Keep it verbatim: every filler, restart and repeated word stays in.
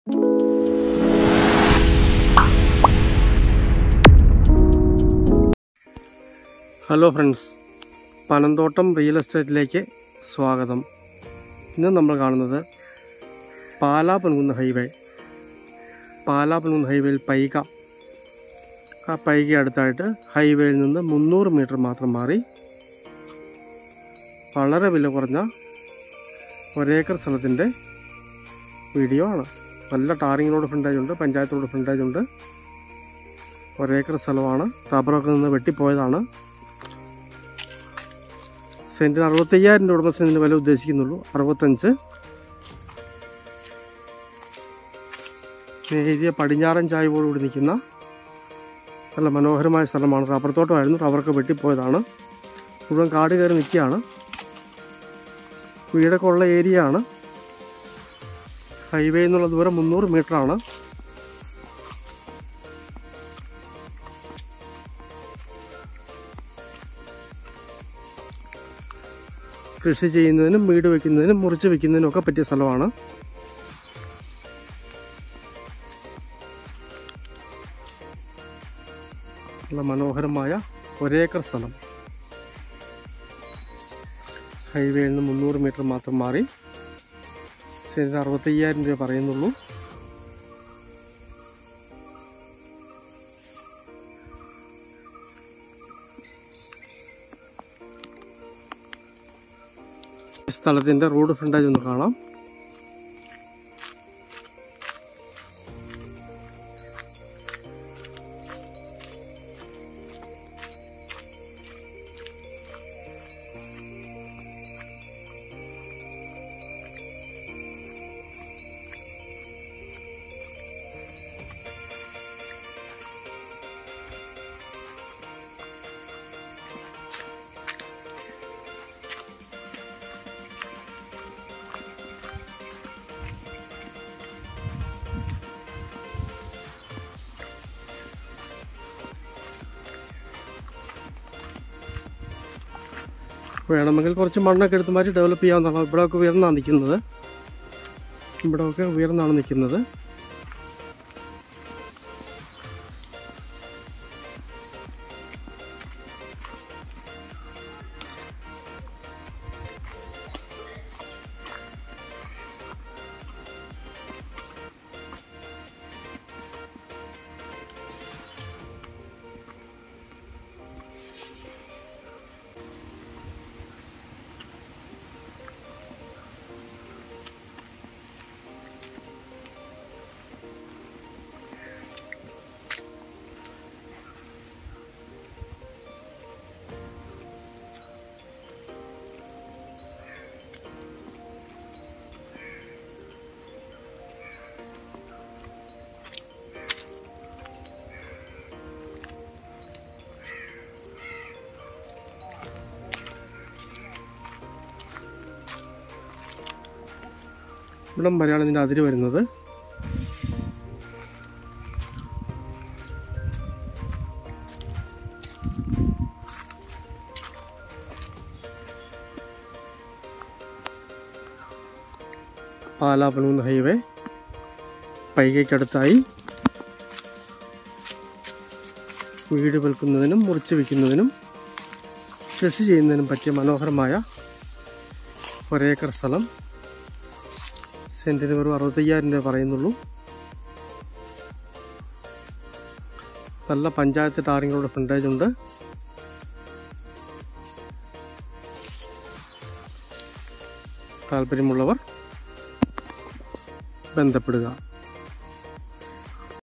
Hello friends, Panamthottam real എസ്റ്റേറ്റിലേക്ക് സ്വാഗതം. ഇന്ന് നമ്മൾ കാണുന്നത് പാലാ പൊൻകുന്ന് ഹൈവേ. പാലാ പൊൻകുന്ന് ഹൈവേയിൽ പൈക, ആ പൈക അടുത്തായിട്ട് ഹൈവേയിൽ നിന്ന് മുന്നൂറ് മീറ്റർ മാത്രം മാറി വളരെ വില കുറഞ്ഞ ഒരേക്കർ സ്ഥലത്തിൻ്റെ വീഡിയോ ആണ്. നല്ല ടാറിംഗ് റോഡ് ഫ്രണ്ടേജ് ഉണ്ട്, പഞ്ചായത്ത് റോഡ് ഫ്രണ്ടേജ് ഉണ്ട്. ഒരേക്കർ സ്ഥലമാണ്, റബ്ബറൊക്കെ നിന്ന് വെട്ടിപ്പോയതാണ്. സെൻറ്റിന് അറുപത്തയ്യായിരം രൂപ ഉടമസ്ഥൻ്റെ വില ഉദ്ദേശിക്കുന്നുള്ളൂ. അറുപത്തഞ്ച്. ഏരിയ പടിഞ്ഞാറൻ ചായ്വോടുകൂടി നിൽക്കുന്ന നല്ല മനോഹരമായ സ്ഥലമാണ്. റബ്ബർ തോട്ടമായിരുന്നു, റബ്ബറൊക്കെ വെട്ടിപ്പോയതാണ്. മുഴുവൻ കാട് കയറി നിൽക്കുകയാണ്. വീടൊക്കെ ഉള്ള ഏരിയ ആണ്. ഹൈവേ എന്നുള്ള ദൂരം മുന്നൂറ് മീറ്ററാണ്. കൃഷി ചെയ്യുന്നതിനും വീട് വയ്ക്കുന്നതിനും മുറിച്ച് വയ്ക്കുന്നതിനും ഒക്കെ പറ്റിയ സ്ഥലമാണ്. നല്ല മനോഹരമായ ഒരേക്കർ സ്ഥലം. ഹൈവേയിൽ നിന്ന് മുന്നൂറ് മീറ്റർ മാത്രം മാറി സെൻറ്റിന് അറുപത്തയ്യായിരം രൂപ പറയുന്നുള്ളൂ. സ്ഥലത്തിൻ്റെ റോഡ് ഫ്രണ്ടേജ് ഒന്ന് കാണാം. വേണമെങ്കിൽ കുറച്ച് മണ്ണൊക്കെ എടുത്ത് മാറ്റി ഡെവലപ്പ് ചെയ്യാവുന്നതാണ്. ഇവിടെയൊക്കെ ഉയർന്നാണ് നിൽക്കുന്നത്. ഇവിടെയൊക്കെ ഉയർന്നാണ് നിൽക്കുന്നത്. ഇവിടം വരെയാണ് ഇതിൻ്റെ അതിര് വരുന്നത്. പാലാ പൊൻകുന്ന് ഹൈവേ പൈകയ്ക്കടുത്തായി വീട് വിൽക്കുന്നതിനും മുറിച്ച് വയ്ക്കുന്നതിനും കൃഷി ചെയ്യുന്നതിനും പറ്റിയ മനോഹരമായ ഒരേക്കർ സ്ഥലം. സെൻറ്റിന് വെറും അറുപത്തയ്യായിരം രൂപ പറയുന്നുള്ളൂ. നല്ല പഞ്ചായത്ത് ടാറിംഗ് റോഡ് ഫ്രണ്ടേജ് ഉണ്ട്. താല്പര്യമുള്ളവർ ബന്ധപ്പെടുക.